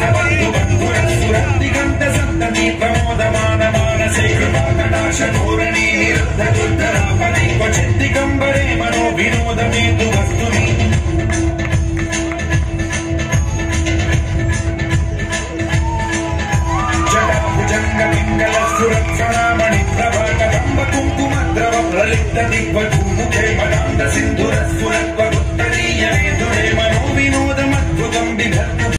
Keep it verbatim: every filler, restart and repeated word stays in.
दिगंत सप्तमी प्रमोदमान मानसे कृपाकटाक्ष धोरणी निरुद्धदुर्धरापणे क्वचित् दिगंबरे मनो विनोदमेतु वस्तुनि जटाभुजंग पिंगल सुरक्षणामणि प्रभात कंब कुंकुमद्रव प्रलिप्त दिग्वधूमुखे मदान्त सिन्धुरस्फुरत्